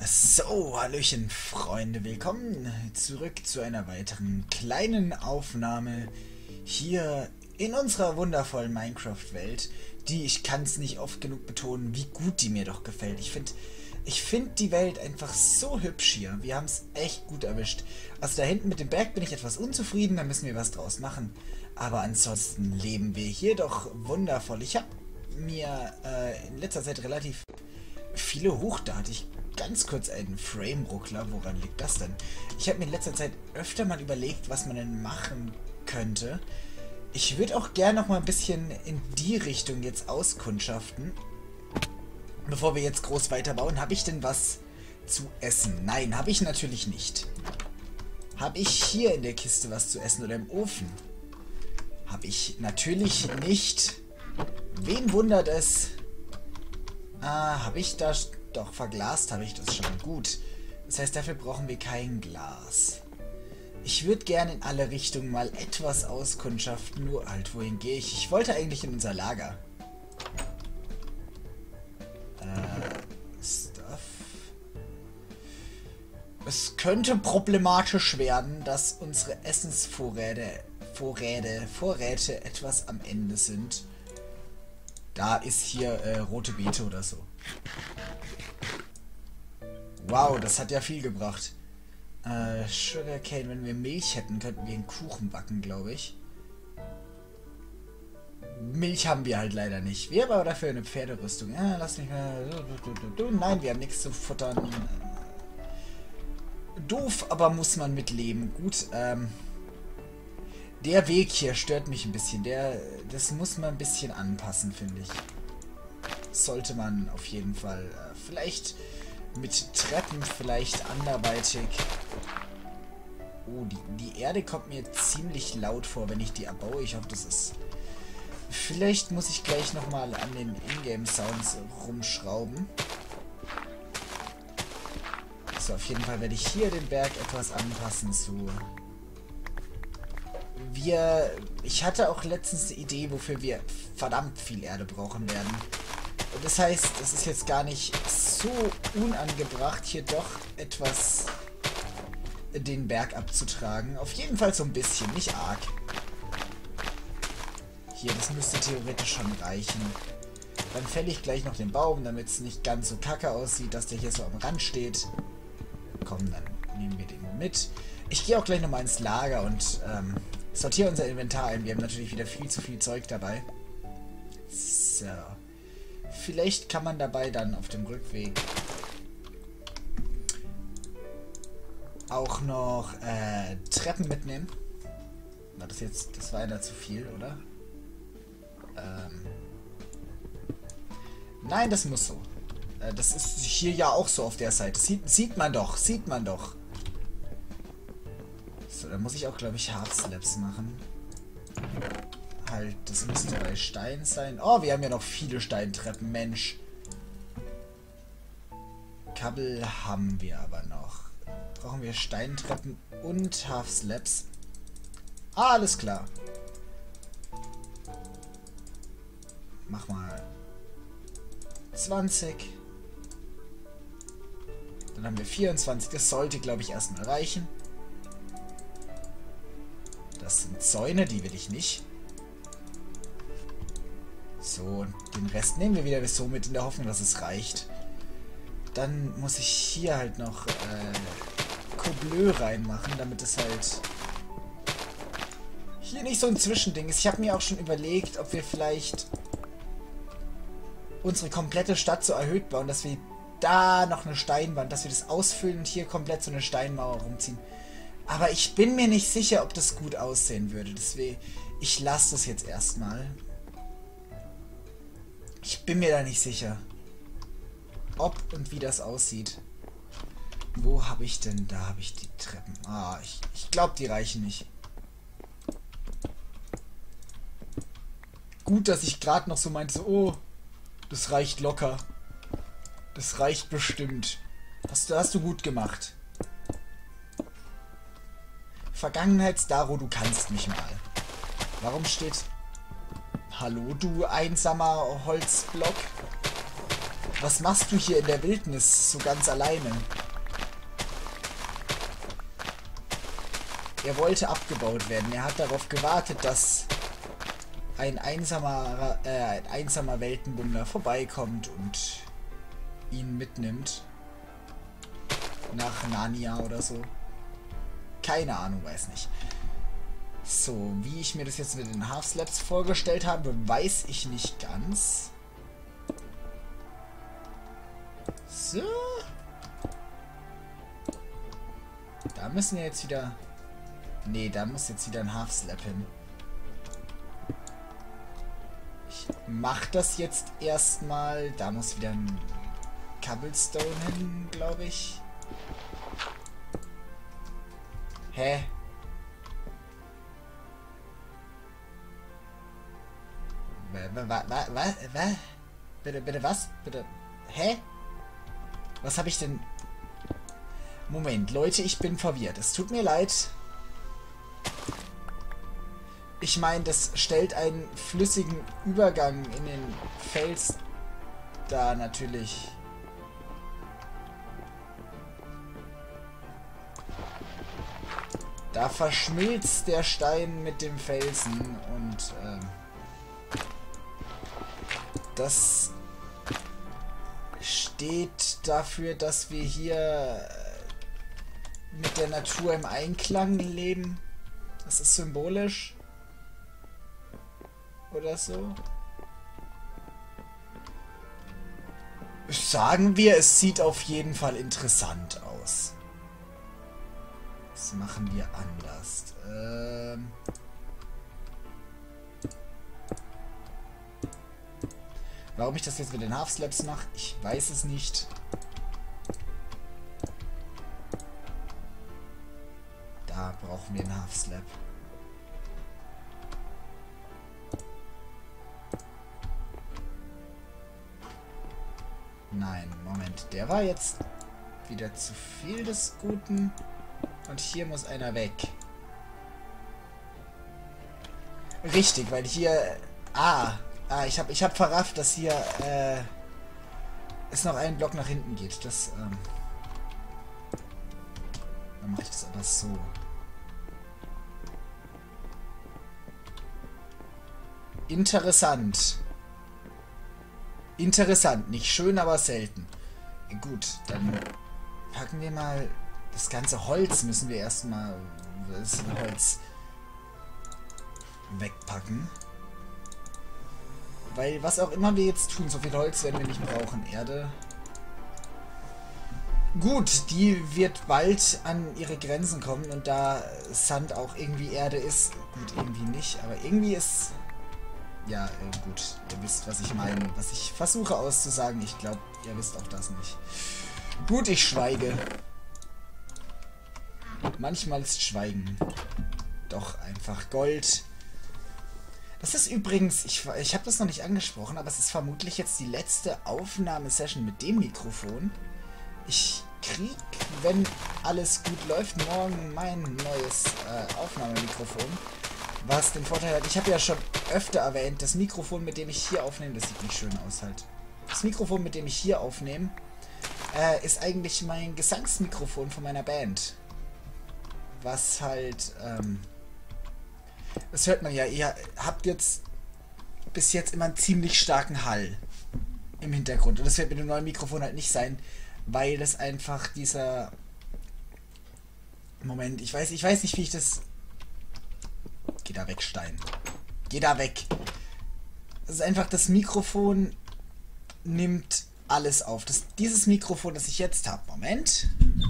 So, hallöchen Freunde, willkommen zurück zu einer weiteren kleinen Aufnahme hier in unserer wundervollen Minecraft-Welt, die, ich kann es nicht oft genug betonen, wie gut die mir doch gefällt. Ich find die Welt einfach so hübsch hier, wir haben es echt gut erwischt. Also da hinten mit dem Berg bin ich etwas unzufrieden, da müssen wir was draus machen, aber ansonsten leben wir hier doch wundervoll. Ich habe mir in letzter Zeit relativ viele da hatte ich ganz kurz einen Frame-Ruckler. Woran liegt das denn? Ich habe mir in letzter Zeit öfter mal überlegt, was man denn machen könnte. Ich würde auch gerne noch mal ein bisschen in die Richtung jetzt auskundschaften. Bevor wir jetzt groß weiterbauen, habe ich denn was zu essen? Nein, habe ich natürlich nicht. Habe ich hier in der Kiste was zu essen oder im Ofen? Habe ich natürlich nicht. Wen wundert es? Habe ich das... Doch, verglast habe ich das schon. Gut. Das heißt, dafür brauchen wir kein Glas. Ich würde gerne in alle Richtungen mal etwas auskundschaften. Nur halt, wohin gehe ich? Ich wollte eigentlich in unser Lager. Stuff. Es könnte problematisch werden, dass unsere Essensvorräte etwas am Ende sind. Da ist hier rote Beete oder so. Wow, das hat ja viel gebracht. Sugarcane, wenn wir Milch hätten, könnten wir einen Kuchen backen, glaube ich. Milch haben wir halt leider nicht. Wir haben aber dafür eine Pferderüstung. Ja, lass mich mal... Nein, wir haben nichts zu futtern. Doof, aber muss man mitleben. Gut, der Weg hier stört mich ein bisschen. Das muss man ein bisschen anpassen, finde ich. Sollte man auf jeden Fall vielleicht mit Treppen, vielleicht anderweitig. Oh, die Erde kommt mir ziemlich laut vor, wenn ich die abbaue. Ich hoffe, das ist... Vielleicht muss ich gleich nochmal an den Ingame-Sounds rumschrauben. So, auf jeden Fall werde ich hier den Berg etwas anpassen zu... Ich hatte auch letztens eine Idee, wofür wir verdammt viel Erde brauchen werden. Und das heißt, es ist jetzt gar nicht so unangebracht, hier doch etwas den Berg abzutragen. Auf jeden Fall so ein bisschen, nicht arg. Hier, das müsste theoretisch schon reichen. Dann fälle ich gleich noch den Baum, damit es nicht ganz so kacke aussieht, dass der hier so am Rand steht. Komm, dann nehmen wir den mit. Ich gehe auch gleich nochmal ins Lager und sortiere unser Inventar ein. Wir haben natürlich wieder viel zu viel Zeug dabei. So. Vielleicht kann man dabei dann auf dem Rückweg auch noch Treppen mitnehmen. War das jetzt... Das war ja da zu viel, oder? Nein, das muss so. Das ist hier ja auch so auf der Seite. Sieht man doch. Sieht man doch. So, da muss ich auch, glaube ich, Half Slabs machen. Halt, das müsste bei Stein sein. Oh, wir haben ja noch viele Steintreppen, Mensch. Kabel haben wir aber noch. Brauchen wir Steintreppen und Half Slabs. Ah, alles klar. Mach mal 20. Dann haben wir 24. Das sollte, glaube ich, erstmal reichen. Das sind Zäune, die will ich nicht. So, den Rest nehmen wir wieder so mit in der Hoffnung, dass es reicht. Dann muss ich hier halt noch Cobleu reinmachen, damit es halt hier nicht so ein Zwischending ist. Ich habe mir auch schon überlegt, ob wir vielleicht unsere komplette Stadt so erhöht bauen, dass wir da noch eine Steinwand, dass wir das ausfüllen und hier komplett so eine Steinmauer rumziehen. Aber ich bin mir nicht sicher, ob das gut aussehen würde. Deswegen, ich lasse das jetzt erstmal. Ich bin mir da nicht sicher, ob und wie das aussieht. Wo habe ich denn? Da habe ich die Treppen. Ah, ich glaube, die reichen nicht. Gut, dass ich gerade noch so meinte, so, oh, das reicht locker. Das reicht bestimmt. Hast du gut gemacht. Vergangenheitsdaro, du kannst mich mal. Warum steht... Hallo, du einsamer Holzblock? Was machst du hier in der Wildnis so ganz alleine? Er wollte abgebaut werden. Er hat darauf gewartet, dass ein einsamer Weltenbummler vorbeikommt und ihn mitnimmt. Nach Narnia oder so. Keine Ahnung, weiß nicht. So, wie ich mir das jetzt mit den Half-Slaps vorgestellt habe, weiß ich nicht ganz. So. Da müssen wir jetzt wieder... Nee, da muss jetzt wieder ein Half-Slap hin. Ich mach das jetzt erstmal. Da muss wieder ein Cobblestone hin, glaube ich. Hä? Was? Bitte was? Bitte. Hä? Was habe ich denn... Moment, Leute, ich bin verwirrt. Es tut mir leid. Ich meine, das stellt einen flüssigen Übergang in den Fels dar, natürlich. Da verschmilzt der Stein mit dem Felsen und das steht dafür, dass wir hier mit der Natur im Einklang leben. Das ist symbolisch. Oder so. Sagen wir, es sieht auf jeden Fall interessant aus. Das machen wir anders. Warum ich das jetzt mit den Half-Slaps mache, ich weiß es nicht. Da brauchen wir einen Half-Slap. Nein, Moment. Der war jetzt wieder zu viel des Guten. Und hier muss einer weg. Richtig, weil hier... ich hab verrafft, dass hier es noch einen Block nach hinten geht. Das, dann mache ich das aber so. Interessant. Interessant. Nicht schön, aber selten. Gut, dann packen wir mal... Das ganze Holz müssen wir erstmal... Das Holz wegpacken. Weil was auch immer wir jetzt tun, so viel Holz werden wir nicht brauchen. Erde. Gut, die wird bald an ihre Grenzen kommen und da Sand auch irgendwie Erde ist. Gut, irgendwie nicht, aber irgendwie ist... Ja, gut, ihr wisst, was ich meine. Was ich versuche auszusagen, ich glaube, ihr wisst auch das nicht. Gut, ich schweige. Manchmal ist Schweigen doch einfach Gold. Das ist übrigens, ich habe das noch nicht angesprochen, aber es ist vermutlich jetzt die letzte Aufnahmesession mit dem Mikrofon. Ich krieg, wenn alles gut läuft, morgen mein neues Aufnahmemikrofon. Was den Vorteil hat, ich habe ja schon öfter erwähnt, das Mikrofon, mit dem ich hier aufnehme, das sieht nicht schön aus halt. Das Mikrofon, mit dem ich hier aufnehme, ist eigentlich mein Gesangsmikrofon von meiner Band. Was halt, das hört man ja, ihr habt jetzt bis jetzt immer einen ziemlich starken Hall im Hintergrund. Und das wird mit dem neuen Mikrofon halt nicht sein, weil das einfach dieser... Moment, ich weiß nicht, wie ich das... Geh da weg, Stein. Geh da weg. Das ist einfach, das Mikrofon nimmt alles auf. Dieses Mikrofon, das ich jetzt habe. Moment.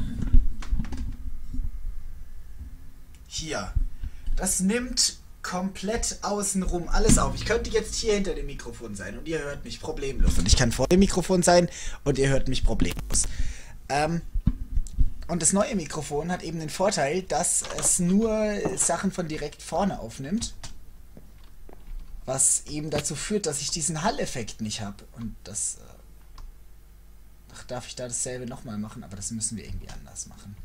Hier. Das nimmt komplett außenrum alles auf. Ich könnte jetzt hier hinter dem Mikrofon sein und ihr hört mich problemlos. Und ich kann vor dem Mikrofon sein und ihr hört mich problemlos. Und das neue Mikrofon hat eben den Vorteil, dass es nur Sachen von direkt vorne aufnimmt. Was eben dazu führt, dass ich diesen Hall-Effekt nicht habe. Und das... Ach, darf ich da dasselbe nochmal machen? Aber das müssen wir irgendwie anders machen.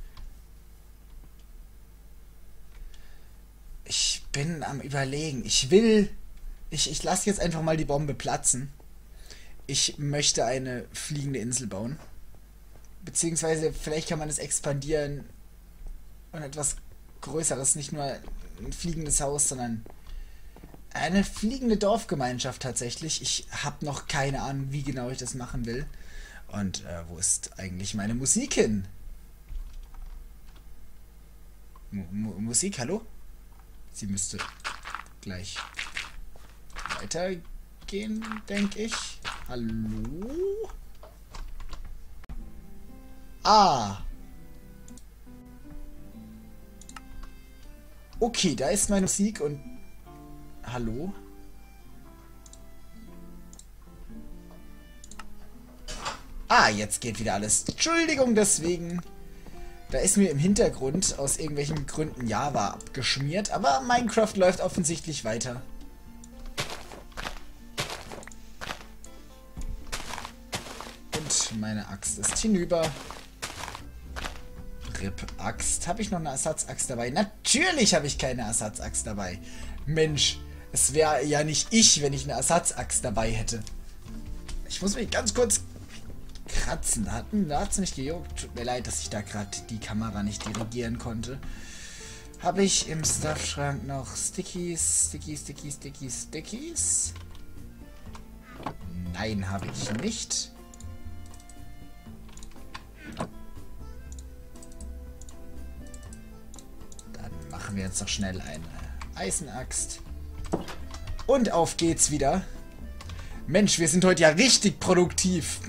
Ich bin am Überlegen. Ich lasse jetzt einfach mal die Bombe platzen. Ich möchte eine fliegende Insel bauen. Beziehungsweise vielleicht kann man es expandieren und etwas Größeres, nicht nur ein fliegendes Haus, sondern eine fliegende Dorfgemeinschaft tatsächlich. Ich habe noch keine Ahnung, wie genau ich das machen will. Und wo ist eigentlich meine Musik hin? Musik, hallo? Sie müsste gleich weitergehen, denke ich. Hallo? Ah. Okay, da ist meine Musik und... Hallo? Ah, jetzt geht wieder alles. Entschuldigung deswegen. Da ist mir im Hintergrund aus irgendwelchen Gründen Java abgeschmiert, aber Minecraft läuft offensichtlich weiter. Und meine Axt ist hinüber. RIP-Axt. Habe ich noch eine Ersatzaxt dabei? Natürlich habe ich keine Ersatzaxt dabei. Mensch, es wäre ja nicht ich, wenn ich eine Ersatzaxt dabei hätte. Ich muss mich ganz kurz kratzen. Da hat es nicht gejuckt. Tut mir leid, dass ich da gerade die Kamera nicht dirigieren konnte. Habe ich im Stuffschrank noch Stickies? Nein, habe ich nicht. Dann machen wir jetzt noch schnell eine Eisenaxt. Und auf geht's wieder. Mensch, wir sind heute ja richtig produktiv.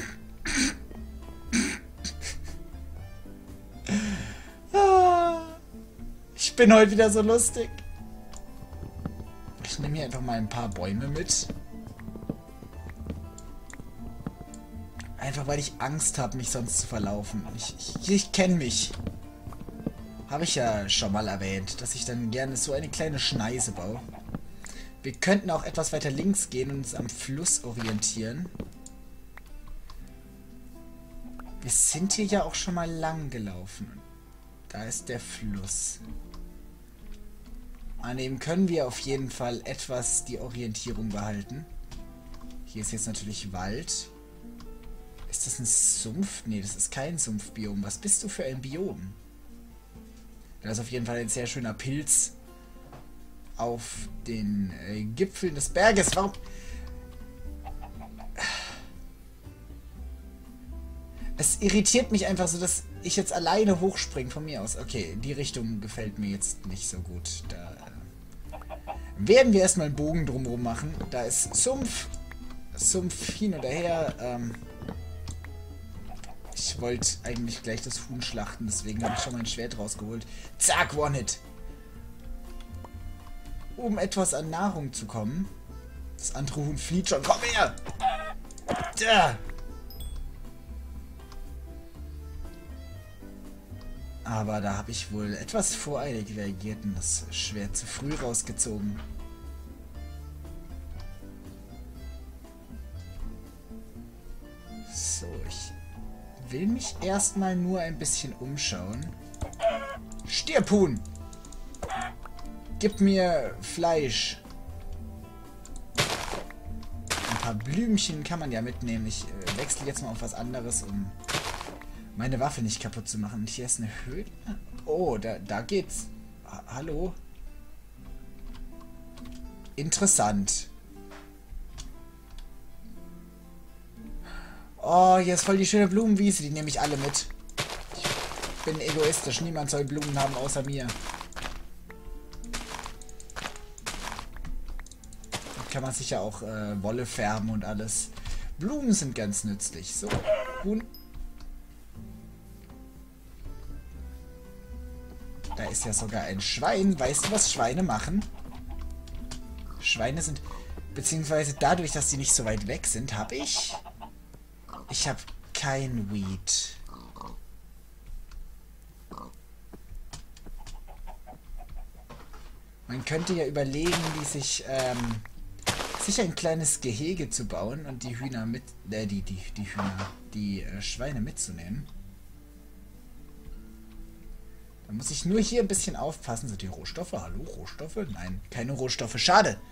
Ich bin heute wieder so lustig. Ich nehme hier einfach mal ein paar Bäume mit. Einfach weil ich Angst habe, mich sonst zu verlaufen. Ich kenne mich. Habe ich ja schon mal erwähnt, dass ich dann gerne so eine kleine Schneise baue. Wir könnten auch etwas weiter links gehen und uns am Fluss orientieren. Wir sind hier ja auch schon mal lang gelaufen. Da ist der Fluss. An dem können wir auf jeden Fall etwas die Orientierung behalten. Hier ist jetzt natürlich Wald. Ist das ein Sumpf? Nee, das ist kein Sumpfbiom. Was bist du für ein Biom? Da ist auf jeden Fall ein sehr schöner Pilz auf den Gipfeln des Berges. Warum? Es irritiert mich einfach so, dass ich jetzt alleine hochspringe von mir aus. Okay, die Richtung gefällt mir jetzt nicht so gut. Da werden wir erstmal einen Bogen drumherum machen. Da ist Sumpf. Sumpf hin oder her. Ich wollte eigentlich gleich das Huhn schlachten, deswegen habe ich schon mein Schwert rausgeholt. Zack, One-Hit. Um etwas an Nahrung zu kommen. Das andere Huhn flieht schon. Komm her! Da! Aber da habe ich wohl etwas voreilig reagiert und das Schwert zu früh rausgezogen. So, ich will mich erstmal nur ein bisschen umschauen. Stirb, Huhn! Gib mir Fleisch. Ein paar Blümchen kann man ja mitnehmen. Ich wechsle jetzt mal auf was anderes, um meine Waffe nicht kaputt zu machen. Und hier ist eine Höhle. Oh, da geht's. Hallo? Interessant. Oh, hier ist voll die schöne Blumenwiese. Die nehme ich alle mit. Ich bin egoistisch. Niemand soll Blumen haben außer mir. Da kann man sicher auch Wolle färben und alles. Blumen sind ganz nützlich. So, Huhn. Da ist ja sogar ein Schwein. Weißt du, was Schweine machen? Schweine sind... Beziehungsweise dadurch, dass sie nicht so weit weg sind, habe ich... Ich habe kein Weed. Man könnte ja überlegen, wie sich ein kleines Gehege zu bauen und die Hühner mit... die Schweine mitzunehmen. Da muss ich nur hier ein bisschen aufpassen. Sind die Rohstoffe? Hallo, Rohstoffe? Nein, keine Rohstoffe. Schade.